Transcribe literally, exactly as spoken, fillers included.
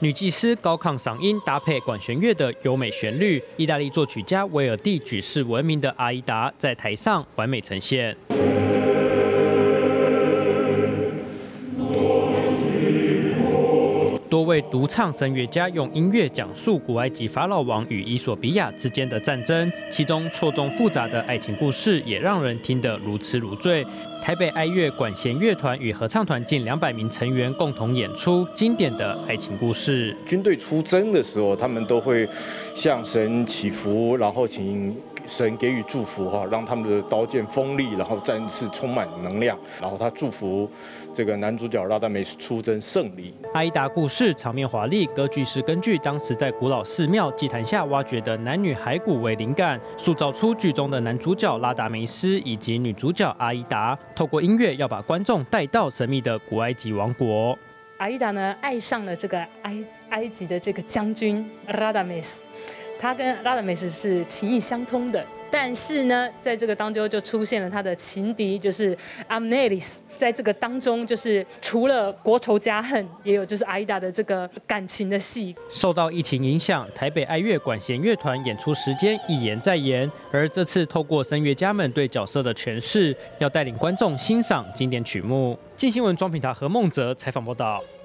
女技师高亢嗓音搭配管弦乐的优美旋律，意大利作曲家维尔蒂举世闻名的《阿依达》在台上完美呈现。 多位独唱声乐家用音乐讲述古埃及法老王与伊索比亚之间的战争，其中错综复杂的爱情故事也让人听得如痴如醉。台北爱乐管弦乐团与合唱团近两百名成员共同演出经典的爱情故事。 军队出征的时候，他们都会向神祈福，然后请 神给予祝福哈，让他们的刀剑锋利，然后战士充满能量，然后他祝福这个男主角拉达梅斯出征胜利。 阿依达故事场面华丽，歌剧是根据当时在古老寺庙祭坛下挖掘的男女骸骨为灵感，塑造出剧中的男主角拉达梅斯以及女主角阿依达，透过音乐要把观众带到神秘的古埃及王国。 阿依达呢，爱上了这个埃埃及的这个将军拉达梅斯。 他跟拉达梅斯是情意相通的，但是呢，在这个当中就出现了他的情敌，就是阿姆内利斯。在这个当中，就是除了国仇家恨，也有就是阿依达的这个感情的戏。 受到疫情影响，台北爱乐管弦乐团演出时间一延再延，而这次透过声乐家们对角色的诠释，要带领观众欣赏经典曲目。镜新闻庄品达何梦泽采访报道。